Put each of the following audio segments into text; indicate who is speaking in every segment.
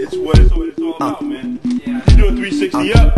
Speaker 1: it's what it's all about, man. You do a 360 up.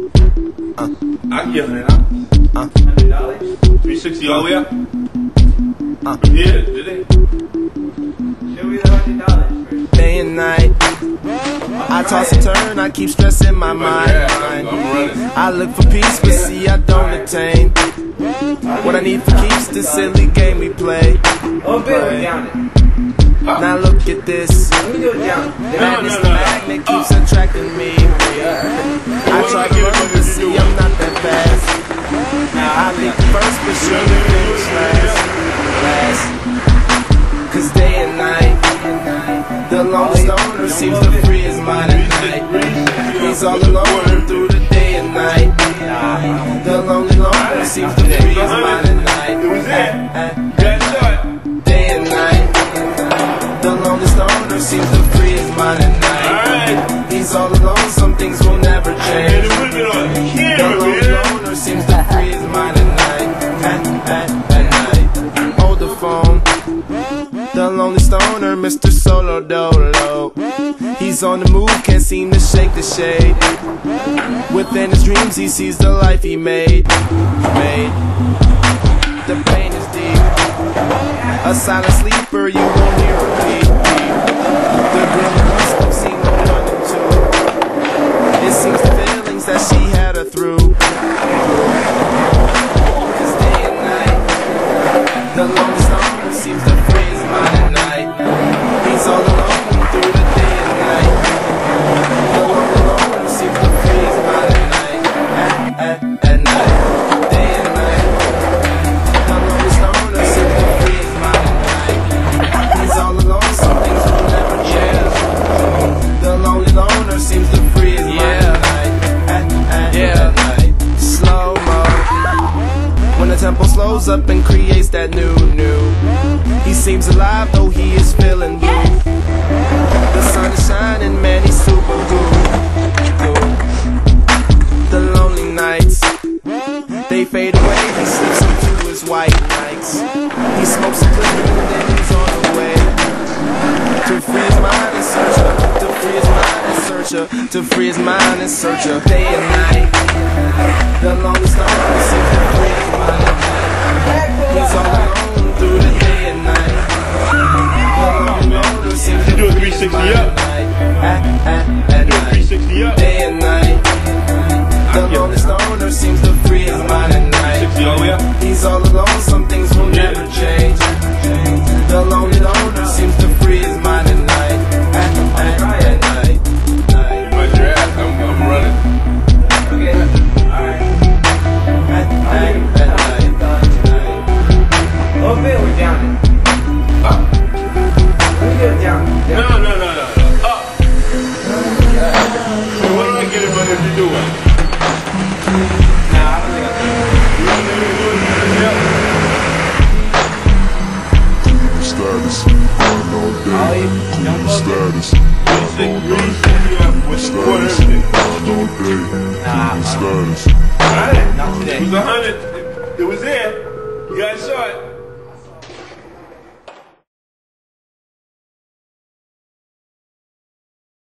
Speaker 1: I can get $100. $100? 360 all the way up. Yeah, did it?
Speaker 2: Show me the $100 first.
Speaker 3: Day and night, I toss and turn, I keep stressing my mind.
Speaker 1: I'm running.
Speaker 3: I look for peace, but see I don't attain what I need for keeps this silly game we play.
Speaker 2: Oh, Bill, down it.
Speaker 3: Now look at this.
Speaker 2: Let me do it down.
Speaker 3: Madness, the magnet keeps attracting me. I try to run, but see I'm not that fast. I leap first, but surely finish last. Cause day and night, the longest owner seems to free his mind at night. He's all alone through the day and night. The lonely loner seems to free his mind at night. Day and night, the longest owner seems to free his mind at night. He's all alone, some things will never change. The lonely loner seems to free his mind at night. Hold the phone. The lonely stoner, Mr. Solo Dolo. He's on the move, can't seem to shake the shade. Within his dreams he sees the life he made. The pain is deep. A silent sleeper, you won't hear a beat. The girl must have seen no one and two. It seems the feelings that she had her through. Cause day and night, the lonely stoner seems to free his mind at night. He's all alone through the day and night. The lonely loner seems to free his mind at night. At night, day and night. The lonely stoner seems to free his mind at night. He's all alone, some things will never change. The lonely loner seems to free his mind at night. At night. Slow mo. When the tempo slows up and creates that new. He seems alive though he is feeling blue. The sun is shining, man, he's super cool. The lonely nights, they fade away. He slips into his white nights. He smokes a clip and then he's on the way to free his mind and search her. To free his mind and search her. To free his mind and search her. Day and night, the longest hour seems to free his mind at night. He's all alone through the day and night.
Speaker 1: You do a 360 up.
Speaker 3: At
Speaker 1: You do a 360 up.
Speaker 3: day and night, the lonely stoner seems to free his mind at night.
Speaker 1: 360 all the way up.
Speaker 3: He's all alone, some things will never change. The lonely loner seems to free his mind at night. At night.
Speaker 1: But your ass, I'm running.
Speaker 2: Okay. Alright.
Speaker 3: At night.
Speaker 2: Oh, Bill, we're down it. Let me do it down.
Speaker 1: No. Up. What do I get it for if you do it?
Speaker 2: Nah, I don't think I
Speaker 4: Status, grind all day. Cool status, grind all night.
Speaker 1: With the quarter,
Speaker 4: Status,
Speaker 1: everything.
Speaker 4: grind all day. Cool status.
Speaker 1: Alright.
Speaker 2: not
Speaker 1: It
Speaker 2: today.
Speaker 1: was 100. It was there. You guys saw it.